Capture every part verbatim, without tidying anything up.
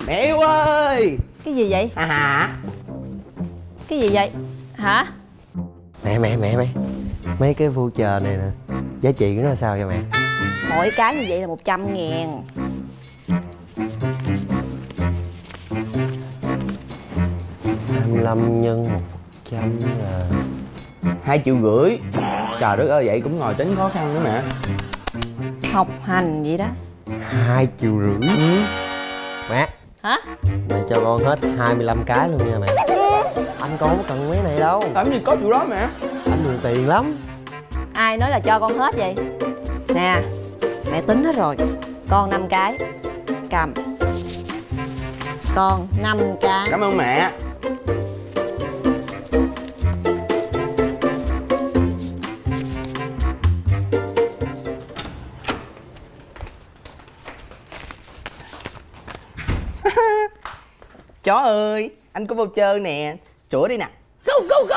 Mẹ yêu ơi. Cái gì vậy? À hả? Cái gì vậy? Hả? Mẹ mẹ mẹ mẹ mấy cái voucher này nè, giá trị của nó sao vậy mẹ? Mỗi cái như vậy là một trăm ngàn. hai mươi lăm nhân một trăm là Hai triệu rưỡi. Trời đất ơi, vậy cũng ngồi tính khó khăn nữa mẹ. Học hành vậy đó. Hai triệu rưỡi. Ừ. Hả? Mẹ cho con hết hai mươi lăm cái luôn nha mẹ. Anh con không cần mấy này đâu. Làm gì có vụ đó mẹ. Anh nhiều tiền lắm. Ai nói là cho con hết vậy? Nè, mẹ tính hết rồi. Con năm cái. Cầm. Con năm cái. Cảm ơn mẹ. Chó ơi, anh có voucher nè. Chữa đi nè. Go go go.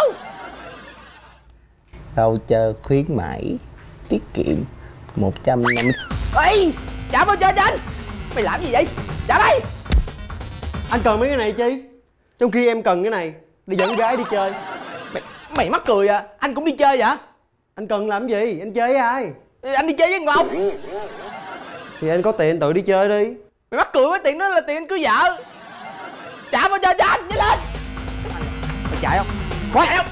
Voucher khuyến mãi tiết kiệm một trăm năm mươi. Ê, trả voucher cho anh. Mày làm gì vậy? Trả đây. Anh cần mấy cái này chi? Trong khi em cần cái này để dẫn gái đi chơi. Mày, mày mắc cười à? Anh cũng đi chơi vậy? Anh cần làm gì? Anh chơi với ai? Anh đi chơi với Ngọc. Thì anh có tiền tự đi chơi đi. Mày mắc cười với tiền đó là tiền anh cưới vợ. Trả voucher cho anh, nhanh lên. Mày chạy không? Có chạy không?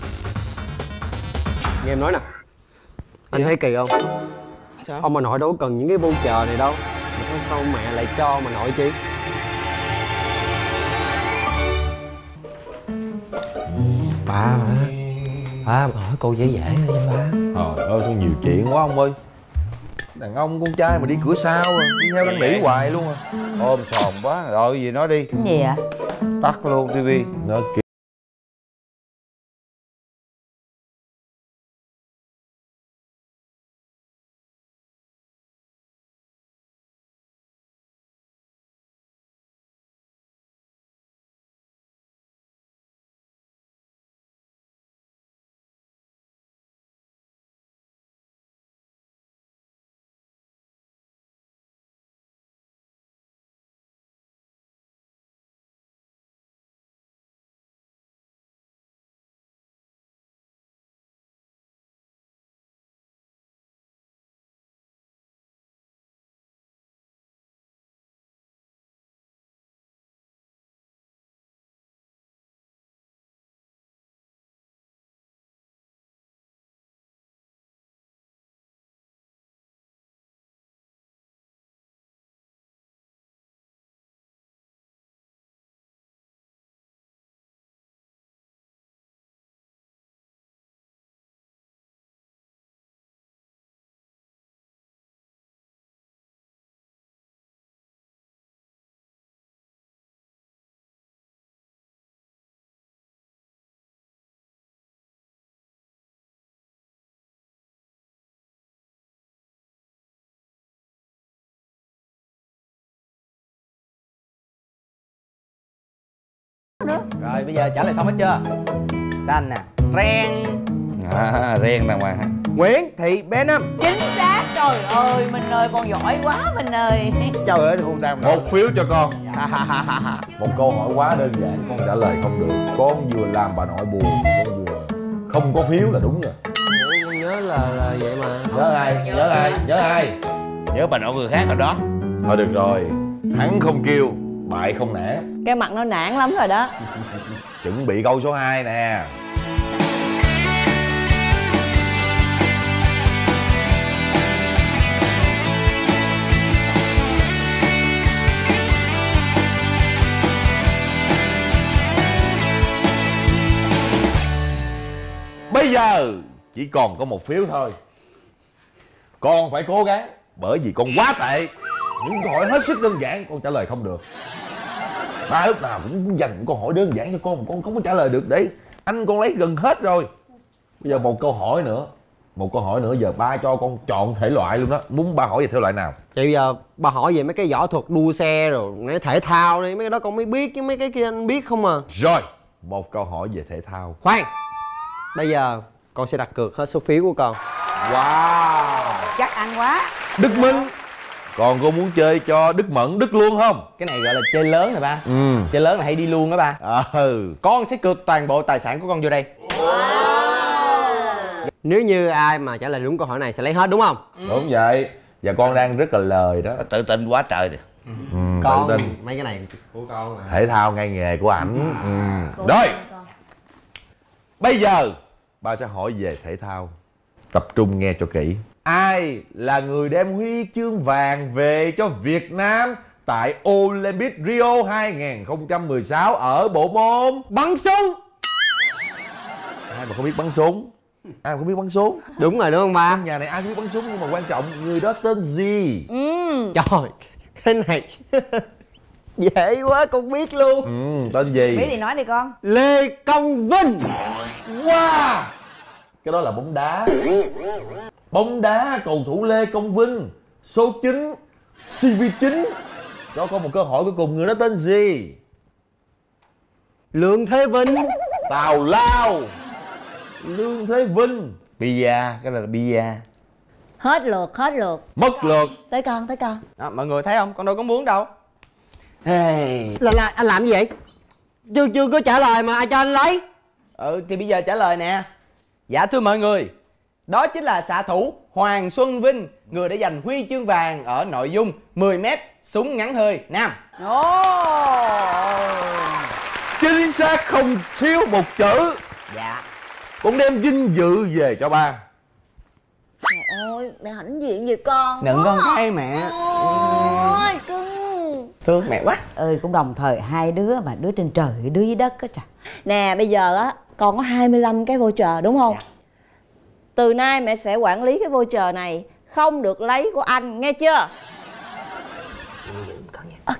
Nghe em nói nè. Anh thấy kỳ không? Sao? Ông bà nội đâu có cần những cái voucher này đâu. Mà có sao mẹ lại cho mà nội chi? Ba mà. Ba mà hỏi cô dễ dễ thôi nha ba. Trời ơi, nhiều chuyện quá ông ơi. Đàn ông con trai mà đi cửa sau à, đi theo năn nỉ hoài luôn à. Ôm sòm quá, rồi gì nói đi. Cái gì ạ? Tắt luôn tivi. Nó kiểu... Rồi bây giờ trả lời xong hết chưa? Xanh nè. Ren. À, ren đàng hoàng hả? Nguyễn Thị bé Năm. Chính xác. Trời ơi, Minh ơi, con giỏi quá Minh ơi. Trời ơi, không tam một phiếu cho con. Một câu hỏi quá đơn giản, con trả lời không được. Con vừa làm bà nội buồn, con vừa không có phiếu là đúng rồi. Con nhớ là, là vậy mà. Nhớ ai? Nhớ ai? Nhớ ai? Nhớ bà nội người khác rồi đó. Thôi được rồi, thắng không kêu, bại không nể. Cái mặt nó nản lắm rồi đó. Chuẩn bị câu số hai nè. Bây giờ chỉ còn có một phiếu thôi. Con phải cố gắng, bởi vì con quá tệ. Những câu hỏi hết sức đơn giản con trả lời không được. Ba lúc nào cũng dành câu hỏi đơn giản cho con mà con không có trả lời được. Đấy, anh con lấy gần hết rồi. Bây giờ một câu hỏi nữa. Một câu hỏi nữa, giờ ba cho con chọn thể loại luôn đó. Muốn ba hỏi về thể loại nào? Vậy bây giờ ba hỏi về mấy cái võ thuật đua xe rồi mấy thể thao đi, mấy cái đó con mới biết chứ mấy cái kia anh biết không à. Rồi, một câu hỏi về thể thao. Khoan, bây giờ con sẽ đặt cược hết số phiếu của con. Wow. Chắc ăn quá. Đức Minh, Còn cô muốn chơi cho Đức Mẫn Đức luôn không? Cái này gọi là chơi lớn rồi ba. Ừ. Chơi lớn là hay đi luôn đó ba. Ừ. Con sẽ cược toàn bộ tài sản của con vô đây. Nếu như ai mà trả lời đúng câu hỏi này sẽ lấy hết đúng không? Ừ. Đúng vậy. Và con đang rất là lời đó. Tự tin quá trời đi. Ừ, Con tự tin. mấy cái này của con là Thể thao ngay nghề của ảnh. Ừ. Rồi. Bây giờ ba sẽ hỏi về thể thao. Tập trung nghe cho kỹ. Ai là người đem huy chương vàng về cho Việt Nam tại Olympic Rio hai không một sáu ở bộ môn bắn súng? Ai mà không biết bắn súng? Ai mà không biết bắn súng? Đúng rồi đúng không ba? Trong nhà này ai biết bắn súng, nhưng mà quan trọng người đó tên gì? Ừ. Trời, cái này dễ quá con biết luôn. Ừ, tên gì? Biết thì nói đi con. Lê Công Vinh. Wow, cái đó là bóng đá. Bóng đá cầu thủ Lê Công Vinh, số chín, xê vê chín. Cho con một cơ hội cuối cùng, người đó tên gì? Lương Thế Vinh. Tào lao. Lương Thế Vinh. Bia, cái này là bia. Hết lượt, hết lượt. Mất lượt. Tới con, tới con. Đó, mọi người thấy không? Con đâu có muốn đâu. Hey. Là, là anh làm gì vậy? Chưa chưa có trả lời mà ai cho anh lấy? Ừ thì bây giờ trả lời nè. Dạ thưa mọi người, đó chính là xạ thủ Hoàng Xuân Vinh, người đã giành huy chương vàng ở nội dung mười mét súng ngắn hơi nam. Ồ. Chính xác, không thiếu một chữ. Dạ. Con đem vinh dự về cho ba. Trời ơi, mẹ hãnh diện gì con. Đừng con cái mẹ. Ôi, cưng. Thương mẹ quá. Ơi cũng đồng thời hai đứa mà đứa trên trời đứa dưới đất á trời. Nè bây giờ á con có hai mươi lăm cái voucher đúng không? Dạ. Từ nay mẹ sẽ quản lý cái voucher này, không được lấy của anh nghe chưa? Ok.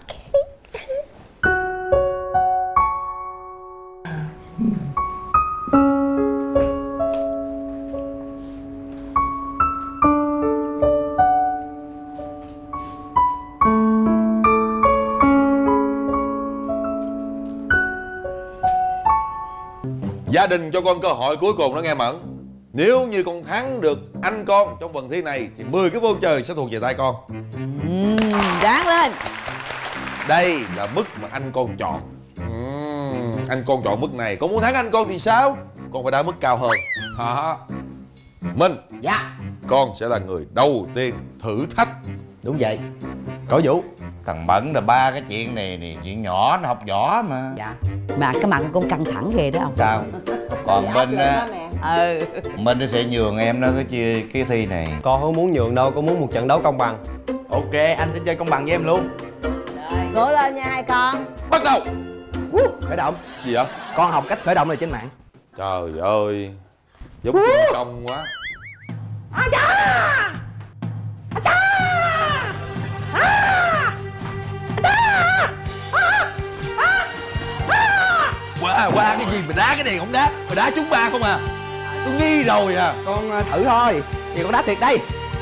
Gia đình cho con cơ hội cuối cùng đó nghe Mẫn. Nếu như con thắng được anh con trong phần thi này thì mười cái voucher sẽ thuộc về tay con. Uhm, ráng lên. Đây là mức mà anh con chọn. Uhm, anh con chọn mức này. Con muốn thắng anh con thì sao? Con phải đá mức cao hơn. Hả? Minh. Dạ. Con sẽ là người đầu tiên thử thách. Đúng vậy. Cổ Vũ. Thằng Mẫn là ba cái chuyện này nè, chuyện nhỏ nó học võ mà. Dạ. Mà cái mặt con căng thẳng ghê đó ông. Sao? Còn Minh á, Ừ. Minh nó sẽ nhường em nó cái chia cái thi này. Con không muốn nhường đâu, con muốn một trận đấu công bằng. Ok, anh sẽ chơi công bằng với em luôn. Cố lên nha hai con. Bắt đầu. Uh, khởi động. Gì vậy? Con học cách khởi động này trên mạng. Trời ơi, giống kinh công quá. Qua qua cái gì mà đá cái này không đá, mà đá chúng ba không à. Tôi nghi rồi à. Con uh, thử thôi. Thì con đá thiệt đây.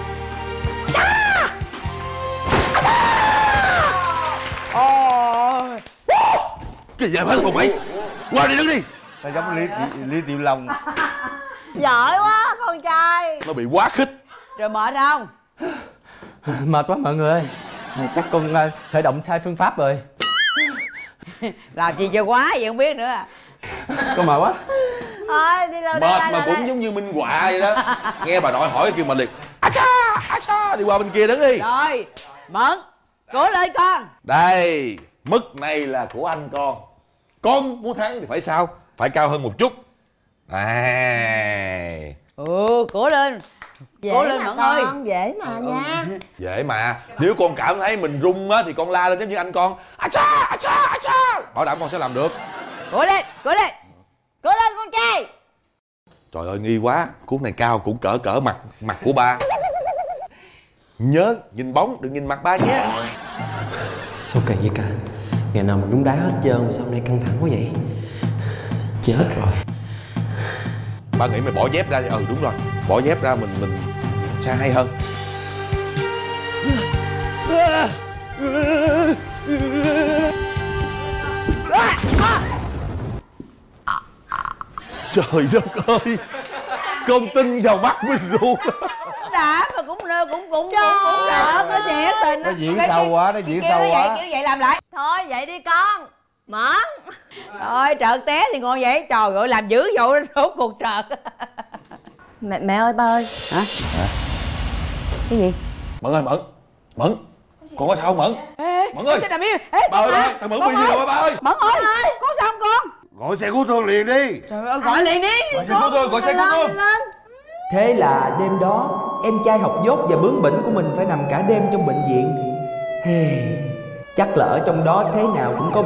Ôi. Cái gì vậy con mày? Qua đi đứng đi. Nó giống Lý, Lý Tiểu Long. Giỏi quá con trai. Nó bị quá khích. Rồi mệt không? Mệt quá mọi người ơi. Chắc con uh, khởi động sai phương pháp rồi. Làm gì cho quá vậy không biết nữa à. Con mệt quá. Thôi đi đâu Mệt mà cũng giống như Minh Họa vậy đó. Nghe bà nội hỏi kêu mà liền a cha a cha đi qua bên kia đứng đi. Rồi Mẫn, cố lên con. Đây, mức này là của anh con. Con muốn thắng thì phải sao? Phải cao hơn một chút. À. Ừ, cố lên. Dễ Cố lên mà Mẫn con, ơi. dễ mà nha. Dễ mà. Nếu con cảm thấy mình run á thì con la lên giống như anh con. A cha a cha a cha. Bảo đảm con sẽ làm được. Cố lên, cố lên. Cố lên con trai. Trời ơi nghi quá. Cuốn này cao cũng cỡ cỡ mặt mặt của ba. Nhớ nhìn bóng đừng nhìn mặt ba nhé. Sao kỳ vậy cả? Ngày nào mình đúng đá hết trơn mà sao hôm nay căng thẳng quá vậy? Chết rồi. Ba nghĩ mày bỏ dép ra. Ừ đúng rồi. Bỏ dép ra mình mình sẽ hay hơn. Trời đất ơi. Con tin vào mắt mình luôn. Đã mà cũng cũng bụng bụng bụng sợ có thiệt tình. Nó diễn sâu quá, nó diễn sâu quá. Kêu vậy làm lại. Thôi vậy đi con. Mẫn. Thôi trợt té thì ngon vậy. Trời ơi làm dữ dội rốt cuộc trợt. Mẹ mẹ ơi ba ơi. Hả? Cái gì? Mẫn ơi, Mẫn Mẫn con có sao không Mẫn? Ê, Mẫn ơi. xe đạp yêu. Ê, Ba ơi, ba ơi, thằng Mẫn bị gì rồi ba ơi? Mẫn ơi, có sao không con? Gọi xe cứu thương liền đi. Trời ơi gọi liền đi. Gọi xe cứu thương, gọi xe cứu thương. Thế là đêm đó, em trai học dốt và bướng bỉnh của mình phải nằm cả đêm trong bệnh viện. Hey, chắc là ở trong đó thế nào cũng có